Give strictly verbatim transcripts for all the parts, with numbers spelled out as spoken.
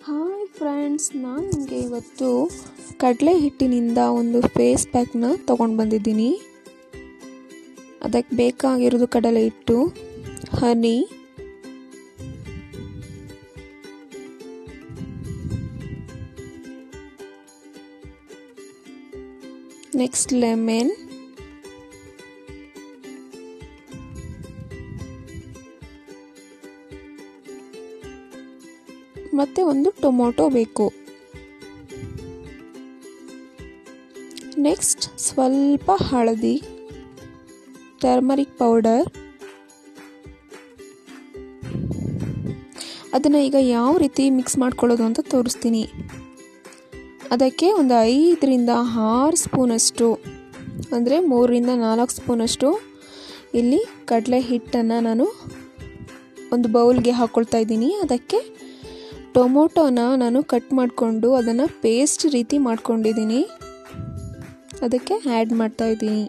Hi friends, ನಾನು ನಿಮಗೆ ಇವತ್ತು ಕಡಲೆ ಹಿಟ್ಟಿನಿಂದ ಒಂದು ಫೇಸ್ ಪ್ಯಾಕ್ನ ತೊಗೊಂಡು ಬಂದಿದ್ದೀನಿ. ಅದಕ್ಕೆ ಬೇಕಾಗಿರೋದು ಕಡಲೆ ಹಿಟ್ಟು, ಹನಿ, ನೆಕ್ಸ್ಟ್ ಲೆಮನ್, ಮತ್ತೆ ಒಂದು ಟೊಮೊಟೊ ಬೇಕು. ನೆಕ್ಸ್ಟ್ ಸ್ವಲ್ಪ ಹಳದಿ, ಟರ್ಮರಿಕ್ ಪೌಡರ್. ಅದನ್ನು ಈಗ ಯಾವ ರೀತಿ ಮಿಕ್ಸ್ ಮಾಡ್ಕೊಳ್ಳೋದು ಅಂತ ತೋರಿಸ್ತೀನಿ. ಅದಕ್ಕೆ ಒಂದು ಐದರಿಂದ ಆರು ಸ್ಪೂನಷ್ಟು ಅಂದರೆ ಮೂರರಿಂದ ನಾಲ್ಕು ಸ್ಪೂನಷ್ಟು ಇಲ್ಲಿ ಕಡಲೆ ಹಿಟ್ಟನ್ನು ನಾನು ಒಂದು ಬೌಲ್ಗೆ ಹಾಕ್ಕೊಳ್ತಾ ಇದ್ದೀನಿ. ಅದಕ್ಕೆ ಟೊಮೊಟೊನ ನಾನು ಕಟ್ ಮಾಡಿಕೊಂಡು ಅದನ್ನು ಪೇಸ್ಟ್ ರೀತಿ ಮಾಡ್ಕೊಂಡಿದ್ದೀನಿ, ಅದಕ್ಕೆ ಆ್ಯಡ್ ಮಾಡ್ತಾ ಇದ್ದೀನಿ.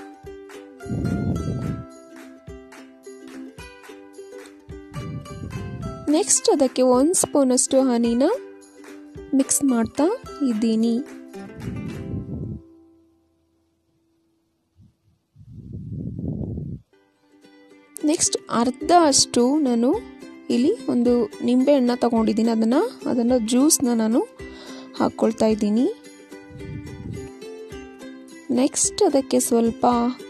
ನೆಕ್ಸ್ಟ್ ಅದಕ್ಕೆ ಒಂದು ಸ್ಪೂನಷ್ಟು ಹನಿನ ಮಿಕ್ಸ್ ಮಾಡ್ತಾ ಇದ್ದೀನಿ. ನೆಕ್ಸ್ಟ್ ಅರ್ಧ ಅಷ್ಟು ನಾನು ಇಲ್ಲಿ ಒಂದು ನಿಂಬೆಹಣ್ಣು ತಗೊಂಡಿದ್ದೀನಿ. ಅದನ್ನು ಅದನ್ನು ಜ್ಯೂಸ್ನ ನಾನು ಹಾಕ್ಕೊಳ್ತಾ ಇದ್ದೀನಿ. ನೆಕ್ಸ್ಟ್ ಅದಕ್ಕೆ ಸ್ವಲ್ಪ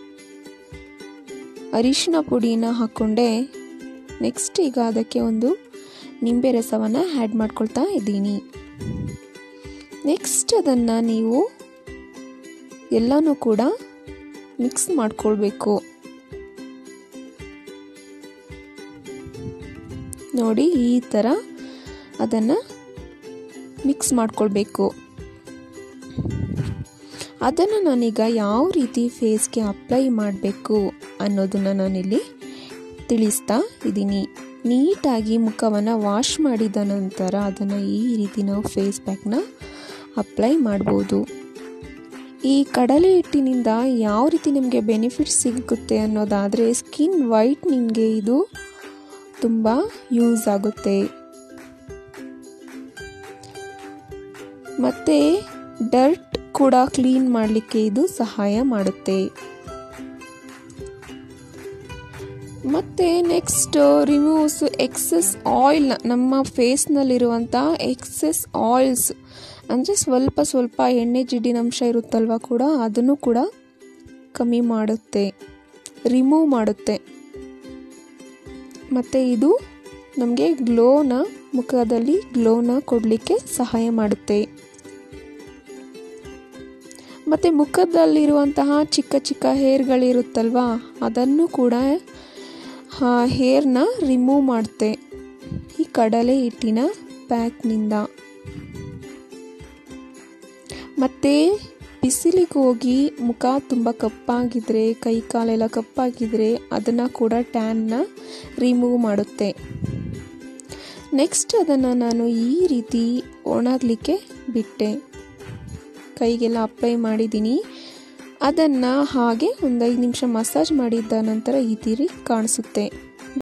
ಅರಿಶಿನ ಪುಡಿನ ಹಾಕ್ಕೊಂಡೆ. ನೆಕ್ಸ್ಟ್ ಈಗ ಅದಕ್ಕೆ ಒಂದು ನಿಂಬೆ ರಸವನ್ನು ಆ್ಯಡ್ ಮಾಡ್ಕೊಳ್ತಾ ಇದ್ದೀನಿ. ನೆಕ್ಸ್ಟ್ ಅದನ್ನು ನೀವು ಎಲ್ಲನೂ ಕೂಡ ಮಿಕ್ಸ್ ಮಾಡ್ಕೊಳ್ಬೇಕು. ನೋಡಿ, ಈ ಥರ ಅದನ್ನು ಮಿಕ್ಸ್ ಮಾಡ್ಕೊಳ್ಬೇಕು. ಅದನ್ನು ನಾನೀಗ ಯಾವ ರೀತಿ ಫೇಸ್ಗೆ ಅಪ್ಲೈ ಮಾಡಬೇಕು ಅನ್ನೋದನ್ನು ನಾನಿಲ್ಲಿ ತಿಳಿಸ್ತಾ ಇದ್ದೀನಿ. ನೀಟಾಗಿ ಮುಖವನ್ನು ವಾಶ್ ಮಾಡಿದ ನಂತರ ಅದನ್ನು ಈ ರೀತಿ ನಾವು ಫೇಸ್ ಪ್ಯಾಕ್ನ ಅಪ್ಲೈ ಮಾಡ್ಬೋದು. ಈ ಕಡಲೆ ಹಿಟ್ಟಿನಿಂದ ಯಾವ ರೀತಿ ನಿಮಗೆ ಬೆನಿಫಿಟ್ ಸಿಗುತ್ತೆ ಅನ್ನೋದಾದರೆ, ಸ್ಕಿನ್ ವೈಟ್ನಿಂಗ್ಗೆ ಇದು ತುಂಬ ಯೂಸ್ ಆಗುತ್ತೆ. ಮತ್ತು ಡರ್ಟ್ ಕೂಡ ಕ್ಲೀನ್ ಮಾಡಲಿಕ್ಕೆ ಇದು ಸಹಾಯ ಮಾಡುತ್ತೆ. ಮತ್ತು ನೆಕ್ಸ್ಟ್ ರಿಮೂವ್ಸ್ ಎಕ್ಸೆಸ್ ಆಯಿಲ್. ನಮ್ಮ ಫೇಸ್ನಲ್ಲಿರುವಂಥ ಎಕ್ಸೆಸ್ ಆಯಿಲ್ಸ್ ಅಂದರೆ ಸ್ವಲ್ಪ ಸ್ವಲ್ಪ ಎಣ್ಣೆ ಜಿಡ್ಡಿನಂಶ ಇರುತ್ತಲ್ವ ಕೂಡ, ಅದನ್ನು ಕೂಡ ಕಮ್ಮಿ ಮಾಡುತ್ತೆ, ರಿಮೂವ್ ಮಾಡುತ್ತೆ. ಮತ್ತು ಇದು ನಮಗೆ ಗ್ಲೋನ, ಮುಖದಲ್ಲಿ ಗ್ಲೋನ ಕೊಡಲಿಕ್ಕೆ ಸಹಾಯ ಮಾಡುತ್ತೆ. ಮತ್ತು ಮುಖದಲ್ಲಿರುವಂತಹ ಚಿಕ್ಕ ಚಿಕ್ಕ ಹೇರ್ಗಳಿರುತ್ತಲ್ವ, ಅದನ್ನು ಕೂಡ ಹೇರ್ನ ರಿಮೂವ್ ಮಾಡುತ್ತೆ ಈ ಕಡಲೆ ಹಿಟ್ಟಿನ ಪ್ಯಾಕ್ನಿಂದ. ಮತ್ತು ಬಿಸಿಲಿಗೆ ಹೋಗಿ ಮುಖ ತುಂಬ ಕಪ್ಪಾಗಿದ್ದರೆ, ಕೈ ಕಾಲೆಲ್ಲ ಕಪ್ಪಾಗಿದ್ದರೆ ಅದನ್ನು ಕೂಡ ಟ್ಯಾನ್ನ ರಿಮೂವ್ ಮಾಡುತ್ತೆ. ನೆಕ್ಸ್ಟ್ ಅದನ್ನು ನಾನು ಈ ರೀತಿ ಒಣಗಲಿಕ್ಕೆ ಬಿಟ್ಟೆ. ಕೈಗೆಲ್ಲ ಅಪ್ಲೈ ಮಾಡಿದ್ದೀನಿ. ಅದನ್ನು ಹಾಗೆ ಒಂದು ಐದು ನಿಮಿಷ ಮಸಾಜ್ ಮಾಡಿದ ನಂತರ ಈ ರೀತಿ ಕಾಣಿಸುತ್ತೆ.